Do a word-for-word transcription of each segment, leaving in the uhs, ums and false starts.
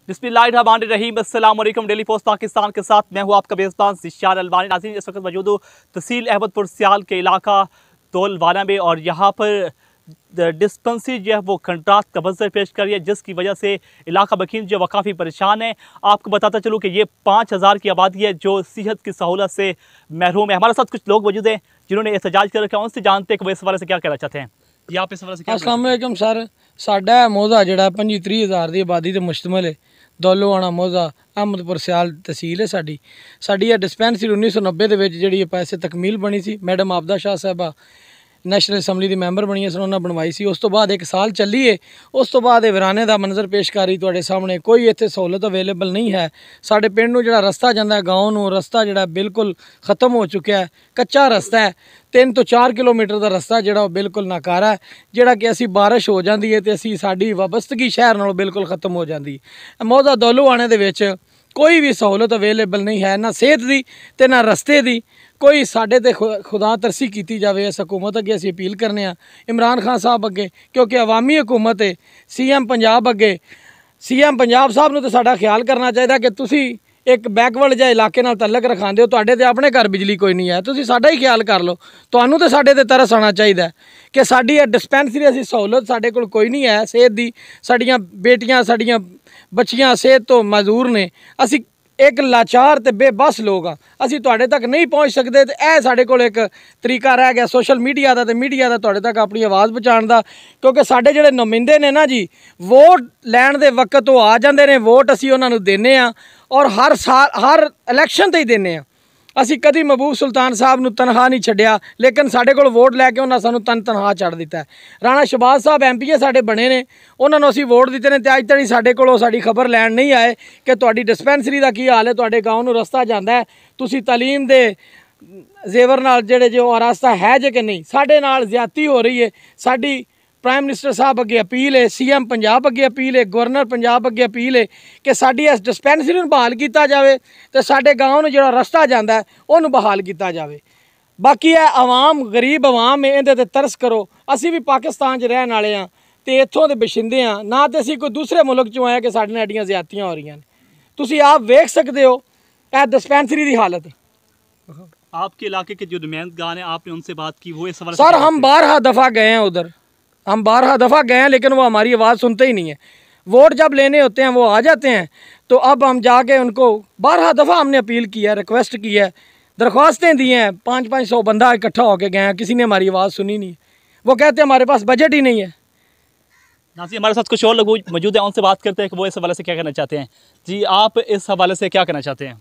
बिस्मिल्लाहिर्रहमानिर्रहीम। अस्सलाम वालेकुम। डेली पोस्ट पाकिस्तान के साथ मैं हूँ आपका मेज़बान ज़िशान अलवानी। नाज़रीन, इस वक्त मौजूद हूँ तहसील अहमदपुर सियाल के इलाका तोलवाना में और यहाँ पर डिस्पेंसरी जो है वो कंट्राक्ट का मंजर पेश कर रही है, जिसकी वजह से इलाका बकीन जो है वह काफ़ी परेशान है। आपको बताता चलूँ कि ये पाँच हज़ार की आबादी है जो सेहत की सहूलत से महरूम है। हमारे साथ कुछ लोग मौजूद हैं जिन्होंने एहतजाज कर रखा है, उनसे जानते हैं कि वो इस हवाले से क्या कहना चाहते हैं। या आप इस हवाले से क्या? अस्सलाम वालेकुम सर, साडा मौजा जिहड़ा पंजी त्री हज़ार की आबादी ते मुश्तमिल है। दौलोवाना मौजा अहमदपुर सियाल तहसील है साडी। साडी डिस्पेंसरी उन्नीस सौ नब्बे के जी पैसे तकमील बनी सी। मैडम आपदा शाह साहबा नैशनल असैम्बली की मैंबर बनी सन, उन्होंने बनवाई सी। उस तो बाद एक साल चली है। उस तो बाद वीराने का मंजर पेश करी तुहाडे सामने। कोई इत्थे सहूलत अवेलेबल नहीं है। साडे पिंड नूं जिहड़ा रस्ता जांदा है गाँव नूं, रस्ता जिहड़ा बिल्कुल खत्म हो चुका है। कच्चा रस्ता है, तीन तो चार किलोमीटर का रस्ता जिहड़ा बिल्कुल नाकारा है। जिहड़ा कि असी बारिश हो जाती है तो असी साडी वाबस्तगी शहर नालों बिल्कुल खत्म हो जाती है। मौजा दौलोवाने दे विच कोई भी सहूलत अवेलेबल नहीं है, ना सेहत की ते ना रस्ते की। कोई साडे ते खुदा तरसी की जाए। इस हुकूमत अगे असी अपील करने आ, इमरान खान साहब अगे, क्योंकि अवामी हुकूमत है। सी एम पंजाब अगे, सी एम पंजाब साहब नूं तो साडा ख्याल करना चाहिए कि तुसी एक बैकवर्ड जिहा इलाके नाल तलक रखांदे हो। तुहाडे ते अपने घर बिजली कोई नहीं है, तुसी साडा ही ख्याल कर लो। तुहानूं तो साडे ते तरस आना चाहिए कि साडी डिस्पेंसरी असी सहूलत साडे कोल कोई नहीं है सेहत दी। साडियां बेटियां साडियां बच्चियां सेहत तो मजदूर ने। असी एक लाचार ते बेबस लोग हाँ, असी तुहाडे तक नहीं पहुँच सकते। तो यह साडे कोल एक तरीका रह गया सोशल मीडिया का, तो मीडिया का तुहाडे तक अपनी आवाज़ पहुँचाने का। क्योंकि साडे जिहड़े नुमाइंदे ने ना जी, वोट लैण दे वक्त वो आ जाते हैं। वोट असी उन्हां नूं देने आ और हर साल हर इलैक्शन ते ही देने आ। असी कभी महबूब सुल्तान साहब नूं तनख्वाह नहीं छड्डिया, लेकिन साडे कोल वोट लैके उन्हां सानूं तन तनख्वाह छड्ड दिता है। राणा शहबाज साहब एम पी ए साडे बने ने, उन्हां नूं असी वोट दिते ने ते अज तक साडे कोलों साडी खबर लैण नहीं आए कि तुहाडी डिस्पेंसरी दा की हाल है, तुहाडे गाँव नूं रस्ता जांदा है, तुसी तालीम दे जेवर नाल जिहड़े जो रास्ता है जे कि नहीं। साडे नाल ज्यादती हो रही है। साडी प्राइम मिनिस्टर साहब अगे अपील है, सी एम पंजाब अगे अपील है, गवर्नर पंजाब अगे अपील है कि साडी इस डिस्पेंसरी नूं बहाल किया जाए तो साडे गाँव नूं जिहड़ा रस्ता जांदा है उहनूं बहाल किया जाए। बाकी है आवाम गरीब आवाम है, इहदे ते तरस करो। असी भी पाकिस्तान च रहण वाले हाँ ते इत्थों दे बशिंदे हाँ, ना तो असी कोई दूसरे मुल्क चों आए कि साडे नाल एड्डियां ज्यादतियां हो रही हैं। तुसी आप वेख सकते हो यह डिस्पेंसरी की हालत। आपके इलाके के जो नुमाइंदगान हैं, आपने उनसे बात की, वो इस सवाल सर हम बारह दफ़ा गए हैं उधर, हम बारह दफ़ा गए हैं, लेकिन वो हमारी आवाज़ सुनते ही नहीं है। वोट जब लेने होते हैं वो आ जाते हैं। तो अब हम जाके उनको बारह दफ़ा हमने अपील की है, रिक्वेस्ट की है, दरख्वास्तें दी हैं। पाँच पाँच सौ बंदा इकट्ठा होकर गए हैं, किसी ने हमारी आवाज़ सुनी नहीं। वो कहते हैं हमारे पास बजट ही नहीं है। नाज़रीन, हमारे साथ कुछ और लोग मौजूद हैं, उनसे बात करते हैं कि वो इस हवाले से क्या कहना चाहते हैं। जी, आप इस हवाले से क्या कहना चाहते हैं?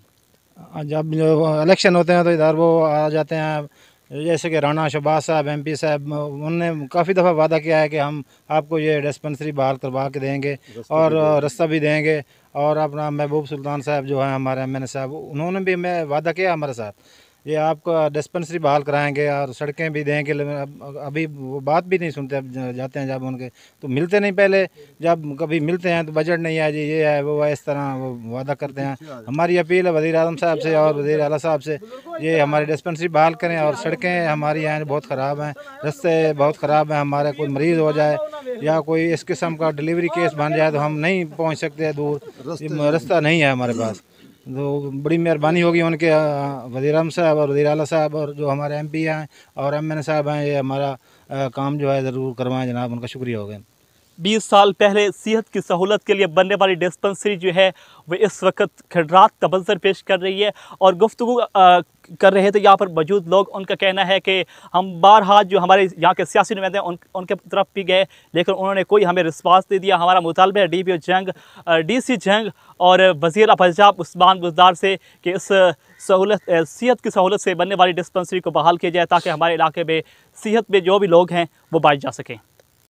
जब जो इलेक्शन होते हैं तो इधर वो आ जाते हैं, जैसे कि राणा शहबाज साहब एम पी साहब, उन्होंने काफ़ी दफ़ा वादा किया है कि हम आपको ये डिस्पेंसरी बहाल करवा के देंगे और रास्ता भी देंगे। और अपना महबूब सुल्तान साहब जो हैं हमारे एम एन ए साहब, उन्होंने भी मैं वादा किया हमारे साथ, ये आपको डिस्पेंसरी बहाल कराएंगे और सड़कें भी देंगे। अभी वो बात भी नहीं सुनते। अब जाते हैं जब उनके तो मिलते नहीं, पहले जब कभी मिलते हैं तो बजट नहीं है जी, ये है वो है, इस तरह वो वादा करते हैं। हमारी अपील है वज़ीर आज़म साहब से और वज़ीर आला साहब से, ये हमारी डिस्पेंसरी बहाल करें। और सड़कें हमारी यहाँ बहुत ख़राब हैं, रास्ते बहुत ख़राब हैं। हमारे कोई मरीज़ हो जाए या कोई इस किस्म का डिलीवरी केस बन जाए तो हम नहीं पहुँच सकते, दूर रास्ता नहीं है हमारे पास। तो बड़ी मेहरबानी होगी उनके वज़ीर आज़म साहब और वज़ीर आला साहब और जो हमारे एम पी हैं और एम एन ए साहब हैं, ये हमारा आ, काम जो है ज़रूर करवाएं जनाब, उनका शुक्रिया होगा। बीस साल पहले सेहत की सहूलत के लिए बनने वाली डिस्पेंसरी जो है वो इस वक्त खंडरात का मंजर पेश कर रही है। और गुफ्तगू कर रहे थे यहाँ पर मौजूद लोग, उनका कहना है कि हम बारहा जो हमारे यहाँ के सियासी नुमाइंदे हैं उन उनके तरफ भी गए, लेकिन उन्होंने कोई हमें रिस्पांस नहीं दिया। हमारा मुतालबा है डी पी ओ जंग डी सी जंग और वज़ीर पंजाब उस्मान बुज़दार से कि इस सहूलत सेहत की सहूलत से बनने वाली डिस्पेंसरी को बहाल किया जाए, ताकि हमारे इलाके में सेहत में जो भी लोग हैं वो बाँट जा सकें।